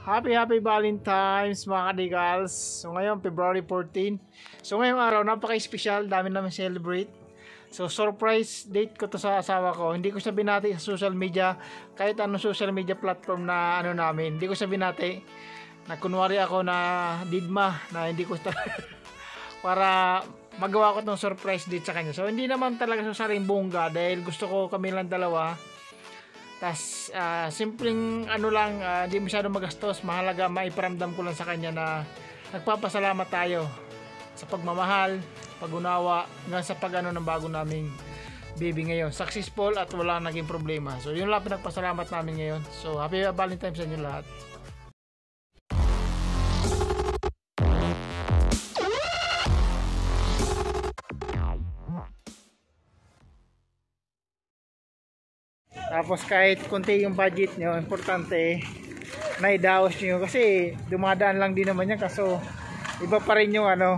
Happy Valentine's mga kadigals. So ngayon February 14. So ngayong araw napaka-special, dami namin celebrate. So surprise date ko to sa asawa ko. Hindi ko siya binati sa social media, kahit anong social media platform na ano namin. Hindi ko siya binati. Na kunwari ako na digma na hindi ko para magawa ko tong surprise date sa kanya. So hindi naman talaga sa saring bongga dahil gusto ko kami lang dalawa. Tas simpleng ano lang, di masyadong magastos. Mahalaga maiparamdam ko lang sa kanya na nagpapasalamat tayo sa pagmamahal, pag-unawa, hanggang sa pag-ano ng bago naming baby ngayon. Successful at wala naging problema. So yun lang pinagpasalamat namin ngayon. So happy Valentine's sa inyo lahat. Tapos kahit konti yung budget nyo, importante na idaos nyo kasi dumadaan lang din naman yan. Kaso iba pa rin yung ano,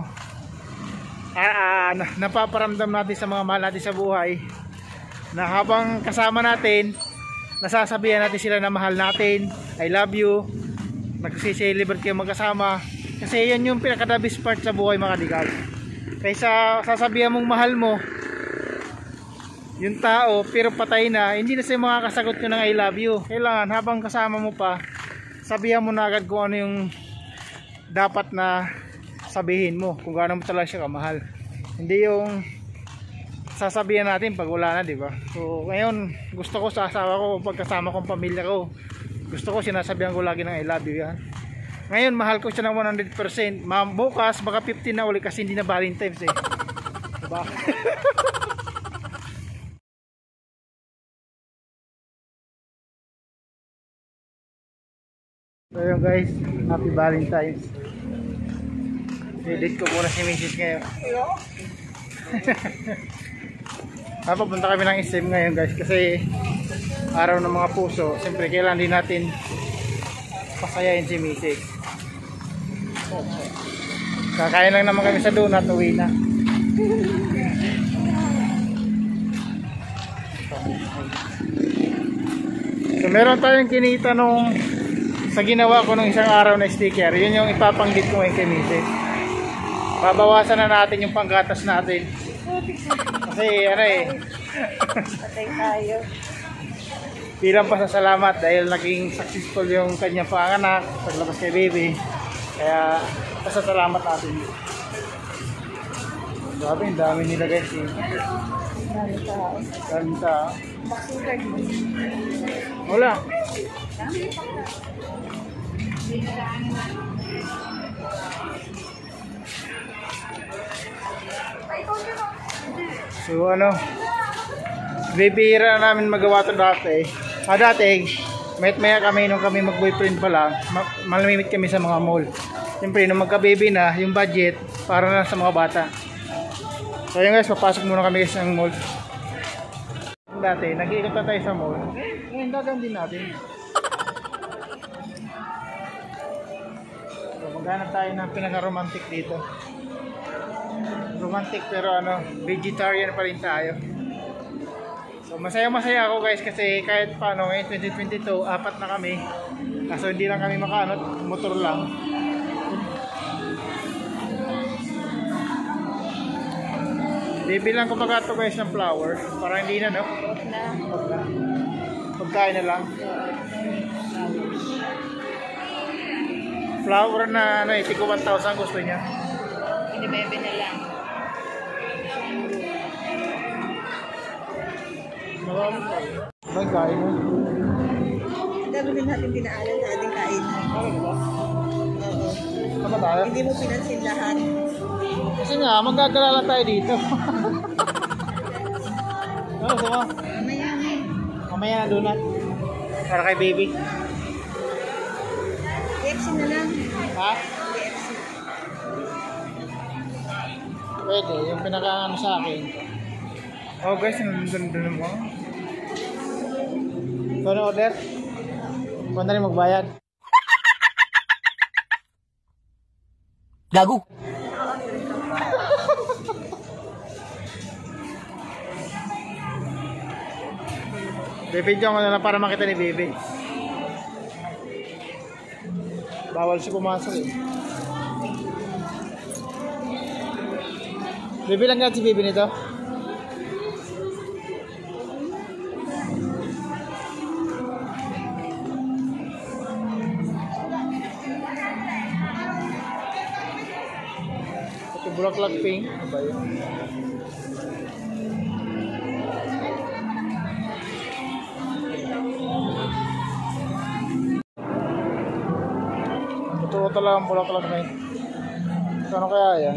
napaparamdam natin sa mga mahal natin sa buhay na habang kasama natin, nasasabihan natin sila na mahal natin, I love you, nagsiselebrate kayo magkasama. Kasi yan yung pinaka the best part sa buhay mga kadigal. Kaysa sasabihan mong mahal mo yung tao pero patay na, hindi na siya makakasagot ko ng I love you. Kailangan habang kasama mo pa, sabihan mo na agad kung ano yung dapat na sabihin mo, kung gaano mo talaga siya kamahal. Hindi yung sasabihan natin pag wala na, di ba? So ngayon gusto ko sa asawa ko, pagkasama kong pamilya ko, gusto ko sinasabihan ko lagi ng I love you yan. Ngayon mahal ko siya ng 100%. Bukas baka 15 na uli kasi hindi na Valentine's eh. Diba? So yun guys, happy Valentine's. Edit ko muna si Mrs. ngayon. Papunta kami ng SM ngayon guys kasi araw ng mga puso. Siyempre kailangan din natin pasayain si Mrs. Kakain lang naman kami sa donut, uwi na. So meron tayong kinita nung sa ginawa ko nung isang araw na sticker. Yun yung ipapanggit ko ngayon kay Mrs. Babawasan na natin yung panggatas natin. Kasi ano eh, patay tayo. bilang pasasalamat dahil naging successful yung kanyang panganak paglabas kay baby. Kaya pasasalamat natin. Grabe, yung dami nila guys eh. Daming tao. Daming tao. Boxing card mo. Wala. So ano, bibihira namin magawa ito dati. Dati, maya kami nung kami mag-boyfriend pa lang, malamimit kami sa mga mall. Siyempre, nung magka-baby na, yung budget, para na sa mga bata. So yun guys, papasok muna kami sa mall. Dati, nag-iikot na tayo sa mall. Ngayon, dagan din natin. So, maghanap tayo ng pinaka-romantic dito. Romantic pero ano, vegetarian pa rin tayo. So masaya ako guys kasi kahit paano ngayon 2022, apat na kami. Kaso hindi lang kami makaano, motor lang. Bibilang ko pa ito guys ng flower para hindi na no. Pagkain na lang. Flower na ano, itigo 1,000 gusto niya. Inibebe na lang. Marami pa. May kain mo. Dami din natin dinaanan sa ating kain. Ano ba? Oo. Ano tayo? Hindi mo pinansin lahat. Kasi nga, magagala lang tayo dito. Ano gusto mo? Mamaya na. Mamaya na donut. Para kay baby. KFC na lang. Ha? KFC. Pwede, yung pinaka-ano sa akin. Oh guys, nandun mo. So, ano order? Kung na rin magbayad. Gago! Bibidyo ko na lang para makita ni baby. Bawal siya pumasok eh. Bibilang nga si Bibi nito. Ito bulaklak pink. Ano ba yun? Totoo talaga ang bulaklak na yun. Ano kaya yan?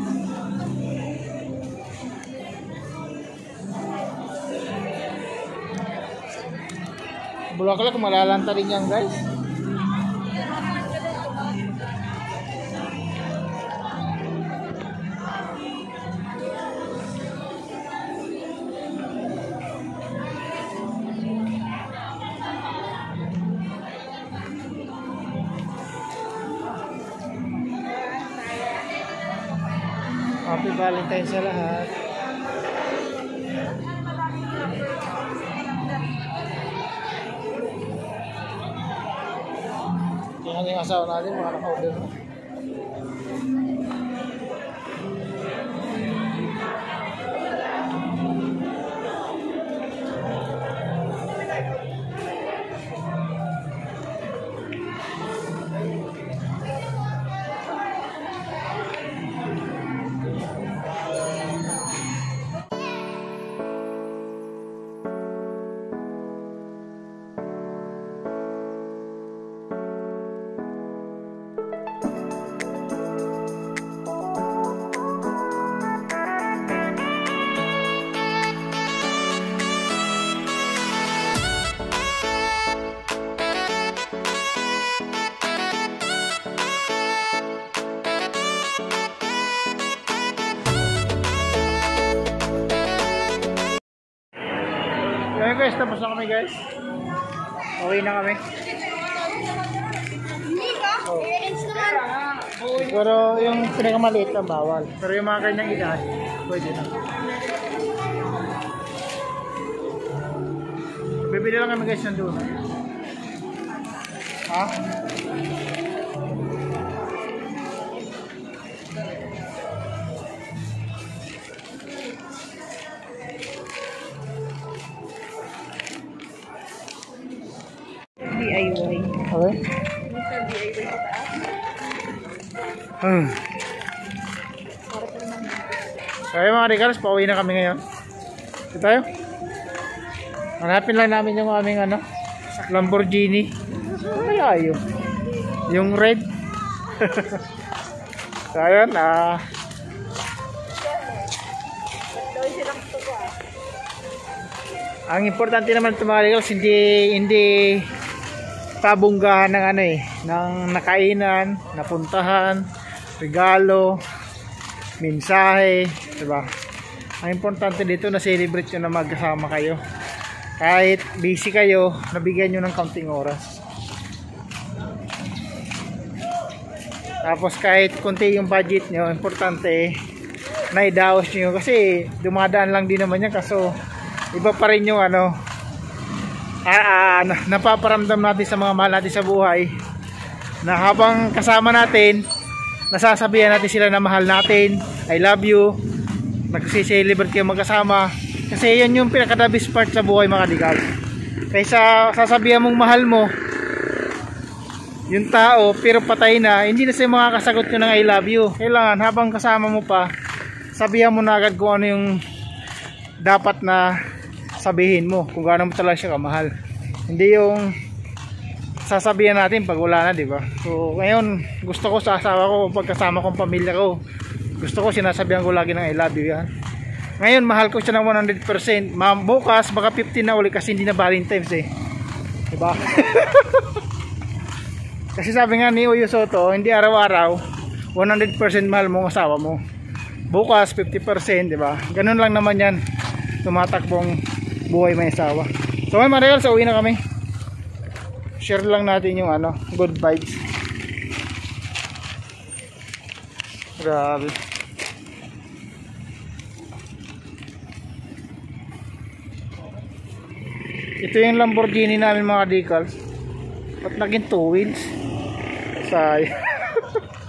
Bulaklak, malalanta rin yan guys. Happy Valentine's sa lahat. Tingnan yung asawa natin, mga naka-order. Kaya guys, tapos na kami guys. Uwi na kami. Oh. Pero yung pinakamaliit lang bawal. Pero yung mga kanyang edad, pwede na. Bibili lang kami guys ng doon. Ha? DIY. Okay. Mr. DIY sa taas. So ayun mga regalos, pauwi na kami ngayon. Ito tayo. Hanapin lang namin yung aming ano, Lamborghini. Kaya yun. Yung red. So ayun, ang importante naman ito mga regalos, hindi pabunggahan ng ano ng nakainan, napuntahan, regalo, mensahe, diba? Ang importante dito na celebrate nyo na magkasama kayo. Kahit busy kayo, nabigyan nyo ng kaunting oras. Tapos kahit konti yung budget nyo, importante na idaos nyo kasi dumadaan lang din naman yan, kaso iba pa rin yung ano, napaparamdam natin sa mga mahal natin sa buhay na habang kasama natin, nasasabihan natin sila na mahal natin, I love you, nagsiselebrate kayo magkasama, kasi yan yung pinaka best part sa buhay mga kadigal. Kaysa sasabihan mong mahal mo yung tao pero patay na, hindi na siya makakasagot ko ng I love you. Kailangan habang kasama mo pa, sabihan mo na agad kung ano yung dapat na sabihin mo, kung gaano mo talaga siya kamahal. Hindi yung sasabihan natin pag wala na, di ba? So ngayon, gusto ko sa asawa ko, pagkasama kong pamilya ko, gusto ko sinasabihan ko lagi ng I love you yan. Ngayon, mahal ko siya ng 100%. Bukas, baka 15 na uli kasi hindi na Valentine's eh. Di ba? Kasi sabi nga ni Uyo Soto, hindi araw-araw 100% mahal mo ang asawa mo. Bukas 50%, di ba? Ganun lang naman yan. Tumatakbong buhay may asawa. So may mga regal, uwi na kami. Share lang natin yung ano, good vibes. Grabe. Ito yung Lamborghini namin mga decals. Ba't naging 2 wheels? Say.